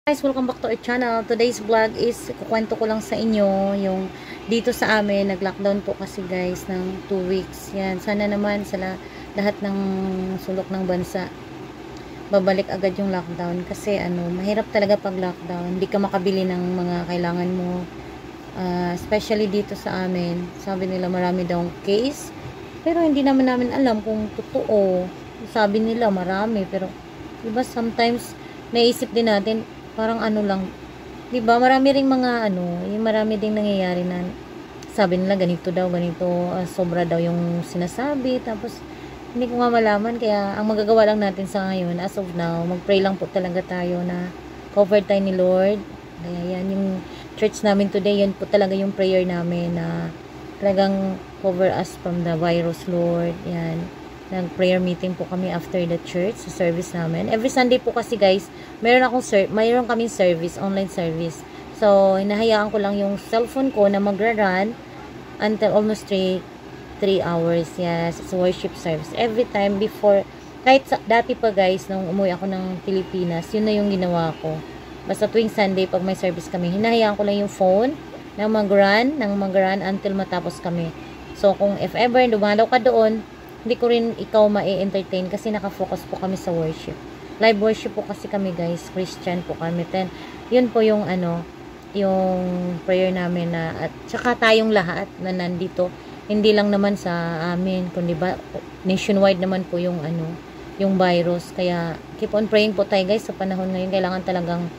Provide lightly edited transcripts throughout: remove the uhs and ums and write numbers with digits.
Guys, welcome back to our channel. Today's vlog is kukwento ko lang sa inyo yung dito sa amin, nag-lockdown po kasi guys ng 2 weeks. Yan, sana naman sa lahat ng sulok ng bansa babalik agad yung lockdown kasi mahirap talaga pag lockdown. Hindi ka makabili ng mga kailangan mo. Especially dito sa amin, sabi nila marami daw case. Pero hindi naman namin alam kung totoo. Sabi nila marami, pero diba sometimes naisip din natin parang lang, 'di ba? Marami ring mga yung marami ding nangyayari na sabi nila ganito daw, ganito, sobra daw yung sinasabi. Tapos hindi ko nga malaman, kaya ang magagawa lang natin sa ngayon as of now, mag-pray lang po talaga tayo na cover tayo ni Lord. Kaya yan yung church namin today, yan po talaga yung prayer namin na talagang cover us from the virus, Lord. Yan. Nag-prayer meeting po kami after the church, sa service namin. Every Sunday po kasi guys, mayroon kaming service, online service. So, hinahayaan ko lang yung cellphone ko na magra-run until almost 3 hours. Yes, it's worship service. Every time before, kahit dati pa guys, nung umuwi ako ng Pilipinas, yun na yung ginawa ko. Basta tuwing Sunday, pag may service kami, hinahayaan ko lang yung phone na mag-run until matapos kami. So, kung if ever dumalaw ka doon, hindi ko rin ikaw ma-entertain kasi nakafocus po kami sa worship. Live worship po kasi kami guys, Christian po kami. Then, yun po yung yung prayer namin na, at saka tayong lahat na nandito, hindi lang naman sa amin, kundi ba nationwide naman po yung yung virus. Kaya keep on praying po tayo guys sa panahon ngayon. Kailangan talagang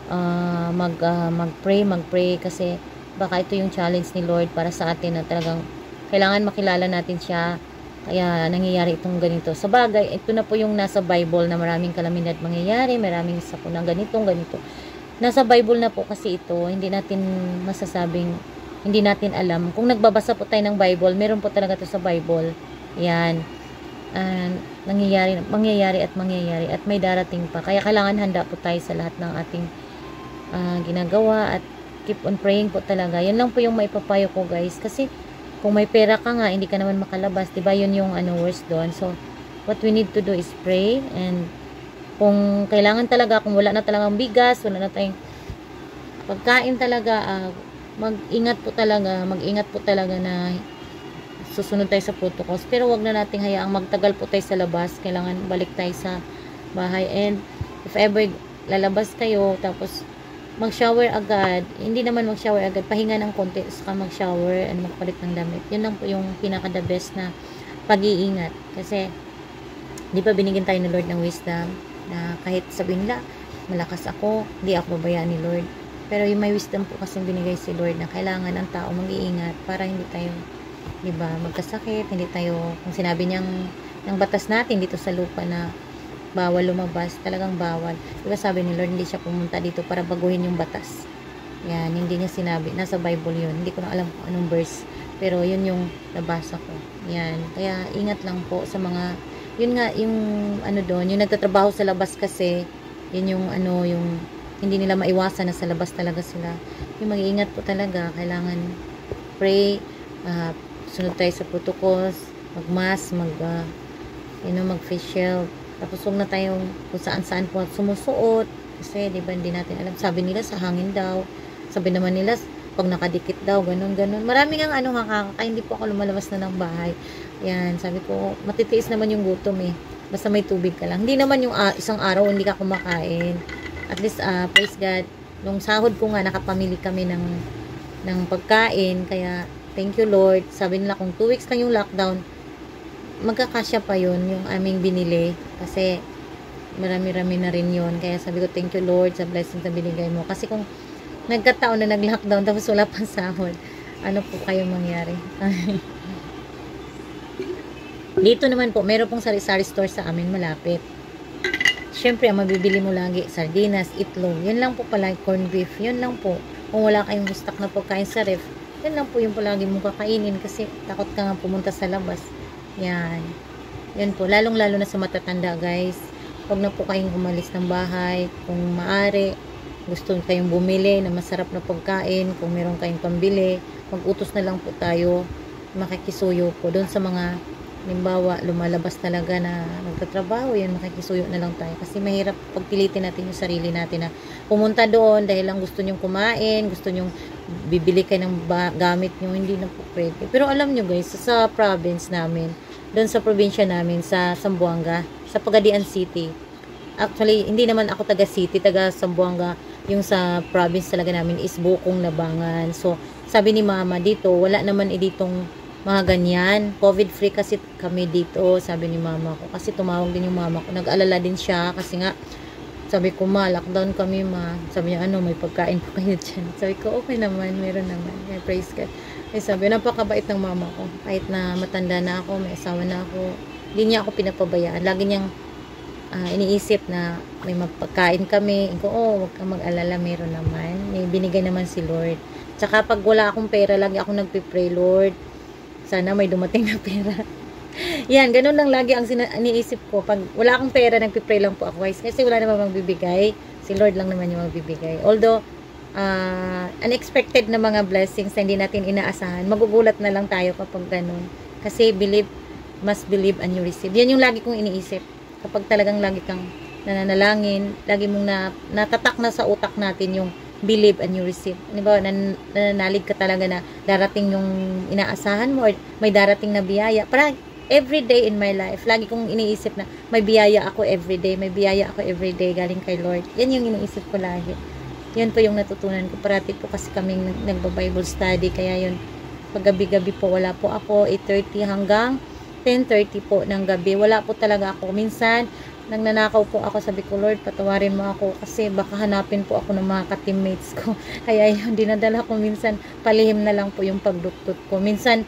mag-pray kasi baka ito yung challenge ni Lord para sa atin na talagang kailangan makilala natin siya. Kaya nangyayari itong ganito. Sa bagay, ito na po yung nasa Bible na maraming kalamidad mangyayari, maraming sakuna ganito. Nasa Bible na po kasi ito, hindi natin masasabing, hindi natin alam. Kung nagbabasa po tayo ng Bible, meron po talaga ito sa Bible. Yan. Mangyayari at may darating pa. Kaya kailangan handa po tayo sa lahat ng ating ginagawa at keep on praying po talaga. Yan lang po yung maipapayo ko guys. Kasi kung may pera ka nga, hindi ka naman makalabas, diba? Yun yung worst doon. So, what we need to do is pray. And kung kailangan talaga, kung wala na talagang bigas, wala na tayong pagkain talaga, mag-ingat po talaga na susunod tayo sa protocols. Pero wag na nating hayaang magtagal po tayo sa labas. Kailangan balik tayo sa bahay. And if ever lalabas kayo, tapos mag-shower agad, hindi naman mag-shower agad, pahinga ng konti, saka mag-shower and magpalit ng damit. Yun lang po yung pinaka-the best na pag-iingat. Kasi, di ba binigyan tayo ni Lord ng wisdom, na kahit sabihin nila, malakas ako, hindi ako babayaan ni Lord. Pero yung may wisdom po kasi binigay si Lord na kailangan ang tao mag-iingat para hindi tayo, di ba, magkasakit, hindi tayo, kung sinabi ng batas natin dito sa lupa na bawal lumabas, talagang bawal. Diba sabi ni Lord, hindi siya pumunta dito para baguhin yung batas. Yan, hindi niya sinabi. Nasa Bible yun. Hindi ko na alam kung anong verse. Pero yun yung nabasa ko. Yan. Kaya ingat lang po sa mga, yun nga, yung doon, yung nagtatrabaho sa labas kasi, yun yung yung hindi nila maiwasan na sa labas talaga sila. Yung mag-iingat po talaga. Kailangan pray, sunod tayo sa protocols, mag-mask, mag-face shield. Tapos huwag na tayong kung saan-saan po sumusuot. Kasi, di ba, hindi natin alam. Sabi nila sa hangin daw. Sabi naman nila, pag nakadikit daw, ganun. Marami nga kaya hindi po ako lumalabas na ng bahay. Yan, sabi ko, matitiis naman yung gutom eh. Basta may tubig ka lang. Hindi naman yung isang araw hindi ka kumakain. At least, praise God, nung sahod ko nga, nakapamili kami ng pagkain. Kaya, thank you Lord. Sabi nila, kung 2 weeks lang yung lockdown, magkakasya pa yun yung aming binili kasi marami-rami na rin yun. Kaya sabi ko, thank you Lord sa blessings na binigay mo. Kasi kung nagkataon na nag-lockdown tapos wala pang sahod, ano po kayong mangyari? Dito naman po, meron pong sari-sari store sa amin malapit. Syempre, ang mabibili mo lagi, sardinas, itlog. Yun lang po pala, corned beef. Yun lang po. Kung wala kayong stock na pagkain sa ref, yun lang po yung palagi mong kakainin kasi takot ka nga pumunta sa labas. Yan. Yan po. Lalong-lalo na sa matatanda, guys. Huwag na po kayong umalis ng bahay. Kung maaari, gusto kayong bumili na masarap na pagkain, kung meron kayong pambili, mag-utos na lang po tayo, makikisuyo po doon sa mga Halimbawa, lumalabas talaga na magtatrabaho, yan, makikisuyo na lang tayo. Kasi mahirap pagpilitin natin yung sarili natin na pumunta doon dahil lang gusto nyong kumain, gusto nyong bibili kayo ng gamit nyo, hindi na po pwede. Pero alam nyo guys, sa province namin, doon sa probinsya namin, sa Zamboanga, sa Pagadian City. Actually, hindi naman ako taga city, taga Zamboanga. Yung sa province talaga namin is Bukong Labangan. So, sabi ni mama dito, wala naman ditong mga ganyan. COVID-free kasi kami dito, sabi ni mama ko. Kasi tumawag din yung mama ko. Nag-alala din siya kasi nga, sabi ko, ma, lockdown kami, ma. Sabi niya, ano, may pagkain po kayo dyan. Sabi ko, okay naman, meron naman. Kaya praise God. Ay sabi, napakabait ng mama ko. Kahit na matanda na ako, may asawa na ako, hindi niya ako pinapabayaan. Lagi niyang iniisip na may mapagkain kami. Ko, wag kang mag-alala, meron naman. May binigay naman si Lord. Tsaka pag wala akong pera, lagi ako nagpipray, Lord, sana may dumating na pera. Yan, ganun lang lagi ang iniisip ko. Pag wala akong pera, nagpipray lang po ako guys. Kasi wala naman magbibigay. Si Lord lang naman yung magbibigay. Although, unexpected na mga blessings na hindi natin inaasahan, magugulat na lang tayo kapag ganun. Kasi believe, must believe and you receive. Yan yung lagi kong iniisip. Kapag talagang lagi kang nananalangin, lagi mong natatak na sa utak natin yung believe and you receive. Ano ba, nananalig ka talaga na darating yung inaasahan mo or may darating na biyaya. Parang every day in my life, lagi kong iniisip na may biyaya ako every day, may biyaya ako every day galing kay Lord. Yan yung iniisip ko lagi. Yan po yung natutunan ko. Parati po kasi kaming nagba-Bible study, kaya yun, pag gabi-gabi po, wala po ako, 8:30 hanggang 10:30 po ng gabi. Wala po talaga ako. Minsan, nagnanakaw po ako, sabi ko, Lord, patawarin mo ako kasi baka hanapin po ako ng mga ka-teammates ko. Kaya yun, dinadala ko minsan, palihim na lang po yung pagduktot ko. Minsan,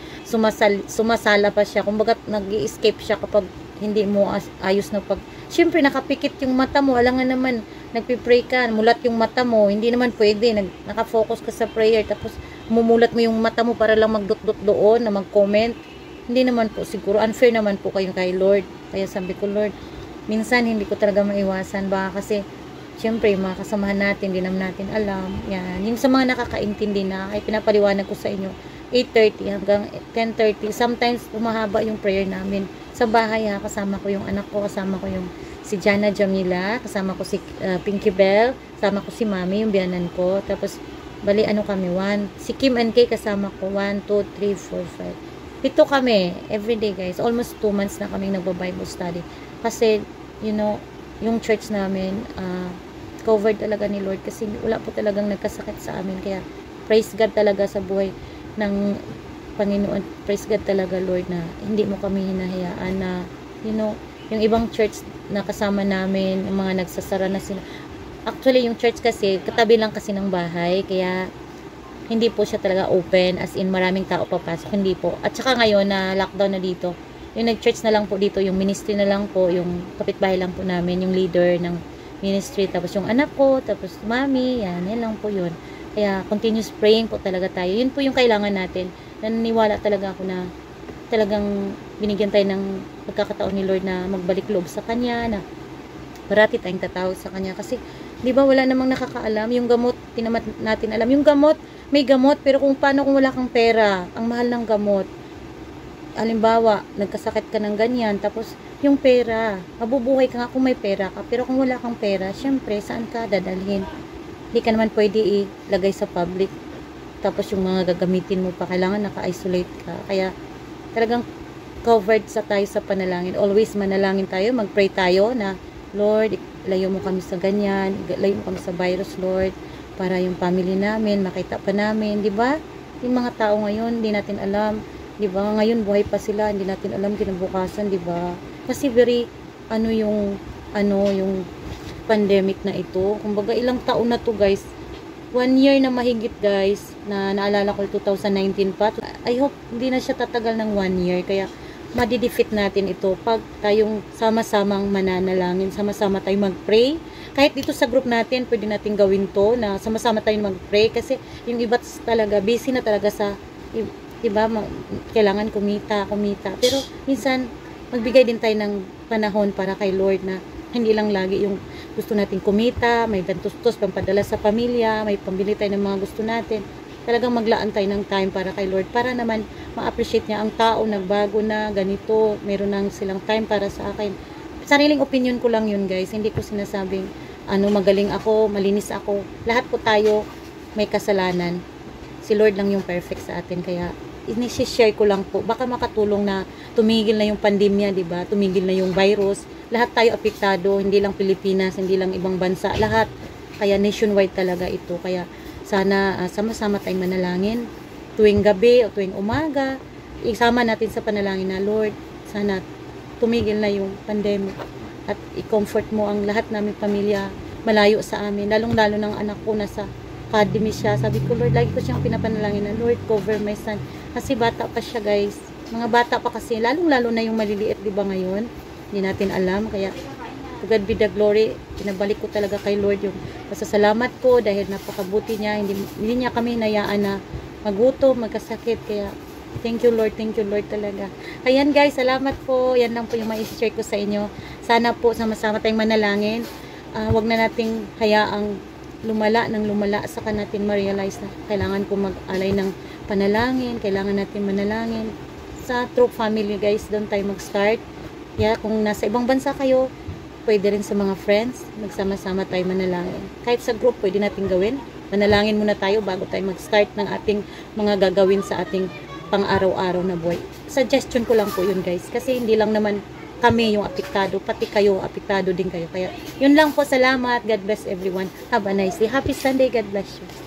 sumasala pa siya. Kumbaga, nag-i-escape siya kapag hindi mo ayos na Siyempre, nakapikit yung mata mo. Alangan naman, nagpipray ka, mulat yung mata mo. Hindi naman pwede. Nakafocus ka sa prayer, tapos mumulat mo yung mata mo para lang magdot-dot doon, na mag-comment. Hindi naman po, siguro, unfair naman po kayo kay Lord. Kaya sabi ko, Lord, minsan hindi ko talaga maiwasan, baka kasi syempre yung mga kasamahan natin, hindi naman natin alam. Yan, yung sa mga nakakaintindi na ay pinapaliwanag ko sa inyo, 8:30 hanggang 10:30, sometimes umahaba yung prayer namin sa bahay. Kasama ko yung anak ko, kasama ko yung si Jana Jamila, kasama ko si Pinky Bell, kasama ko si Mami, yung biyanan ko, tapos bali ano kami, si Kim and Kay kasama ko, 1, 2, 3, 4, 5, 7 kami, everyday guys, almost 2 months na kami nagba-Bible study. Kasi, you know, yung church namin, covered talaga ni Lord kasi wala po talagang nagkasakit sa amin. Kaya, praise God talaga sa buhay ng Panginoon. Praise God talaga, Lord, na hindi mo kami hinahayaan na, you know, yung ibang church na kasama namin, yung mga nagsasara na sila. Actually, yung church kasi, katabi lang kasi ng bahay, kaya, hindi po siya talaga open, as in maraming tao papasok, hindi po. At saka ngayon na lockdown na dito, yung nag-church na lang po dito, yung ministry na lang po, yung kapitbahay lang po namin, yung leader ng ministry, tapos yung anak ko, tapos mami, yan lang po yun. Kaya continuous praying po talaga tayo. Yun po yung kailangan natin. Naniniwala talaga ako na talagang binigyan tayo ng pagkakataon ni Lord na magbalik loob sa Kanya, na parati tayong tatawag sa Kanya. Kasi, di ba wala namang nakakaalam, yung gamot, tinamat natin alam, yung gamot, may gamot, pero kung paano kung wala kang pera, ang mahal ng gamot. Halimbawa, nagkasakit ka ng ganyan, tapos yung pera, mabubuhay ka nga kung may pera ka, pero kung wala kang pera, syempre, saan ka dadalhin? Hindi ka naman pwede ilagay sa public, tapos yung mga gagamitin mo pa, kailangan naka-isolate ka. Kaya, talagang covered tayo sa panalangin. Always manalangin tayo, mag-pray tayo na, Lord, layo mo kami sa ganyan, layo mo kami sa virus, Lord, para yung family namin, makita pa namin, di ba? Yung mga tao ngayon, hindi natin alam, di ba? Ngayon, buhay pa sila, hindi natin alam kinabukasan, di ba? Kasi yung pandemic na ito, kumbaga ilang taon na to guys, 1 year na mahigit guys, na naalala ko 2019 pa. I hope hindi na siya tatagal ng 1 year, kaya madidefeat natin ito pag tayong sama-samang mananalangin, sama-sama tayong mag-pray. Kahit dito sa group natin, pwede natin gawin to na sama-sama tayong mag-pray kasi yung iba talaga, busy na talaga sa, diba, kailangan kumita. Pero minsan, magbigay din tayo ng panahon para kay Lord na hindi lang lagi yung gusto natin kumita, may gantustos, pampadala sa pamilya, may pambili tayo ng mga gusto natin. talagang maglaan tayo ng time para kay Lord, para naman ma-appreciate niya ang tao, nagbago na, ganito, meron nang silang time para sa akin. Sariling opinion ko lang yun guys, hindi ko sinasabing magaling ako, malinis ako. Lahat po tayo may kasalanan. Si Lord lang yung perfect sa atin, kaya ini-share ko lang po. Baka makatulong na tumigil na yung pandemya, di ba? Tumigil na yung virus. Lahat tayo apektado, hindi lang Pilipinas, hindi lang ibang bansa, lahat. Kaya nationwide talaga ito. Kaya sana sama-sama tayong manalangin tuwing gabi o tuwing umaga. Isama natin sa panalangin na, Lord, sana tumigil na yung pandemic at i-comfort mo ang lahat naming pamilya malayo sa amin, lalong-lalo ng anak ko nasa academy siya. Sabi ko, Lord, lagi ko siyang pinapanalangin na, Lord, cover my son, kasi bata pa siya guys, mga bata pa kasi, lalong-lalo na yung maliliit, di ba ngayon, hindi natin alam. Kaya to God be the glory, pinabalik ko talaga kay Lord yung pasasalamat ko dahil napakabuti niya, hindi niya kami hinayaan na magutom, magkasakit. Kaya thank you Lord talaga. Ayan guys, salamat po. Yan lang po yung ma-share ko sa inyo. Sana po sama-sama tayong manalangin. Wag na nating hayaang lumala saka natin ma-realize na kailangan ko mag-alay ng panalangin, kailangan natin manalangin. Sa True Family guys, doon tayo mag-start. Kung nasa ibang bansa kayo, pwede rin sa mga friends, magsama-sama tayo manalangin. Kahit sa group, pwede natin gawin. Manalangin muna tayo bago tayo mag-start ng ating mga gagawin sa ating pang-araw-araw na buhay. Suggestion ko lang po yun guys, kasi hindi lang naman kami yung apektado, pati kayo, apektado din kayo. Kaya yun lang po, salamat. God bless everyone. Have a nice day. Happy Sunday. God bless you.